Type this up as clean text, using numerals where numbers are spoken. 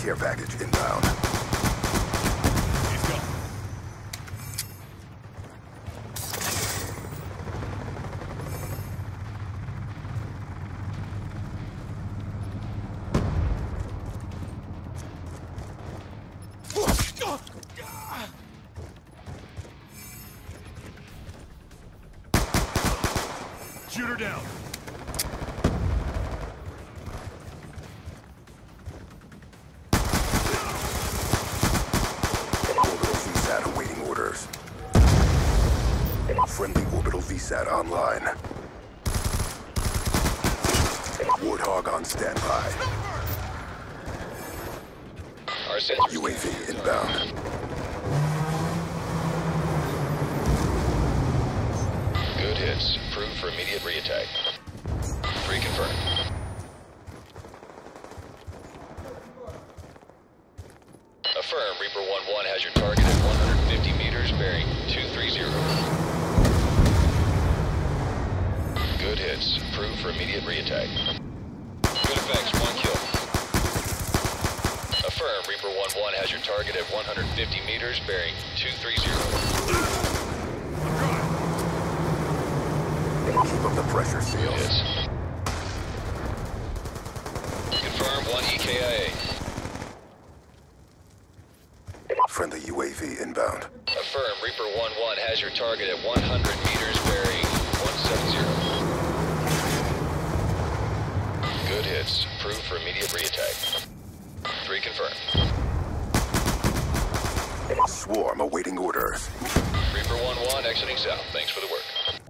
Care package inbound. He's gone. Shoot her down. Orbital VSAT awaiting orders. Friendly orbital VSAT online. Warthog on standby. Our sensors UAV inbound. good hits. Approved for immediate re-attack. 3 confirmed. Affirm, Reaper 1-1 has your target at 150 meters, bearing 230. Good hits. Approved for immediate re-attack. Good effects, 1 kill. Affirm, Reaper 1-1 has your target at 150 meters, bearing 230. Keep up the pressure, Good SEALs. hits. Confirm, 1 EKIA. Friendly UAV inbound. Affirm, Reaper 1-1 has your target at 100 meters, bearing 170. Good hits. Approved for immediate re-attack. 3 confirmed. Swarm awaiting orders. Reaper 1-1 exiting south. Thanks for the work.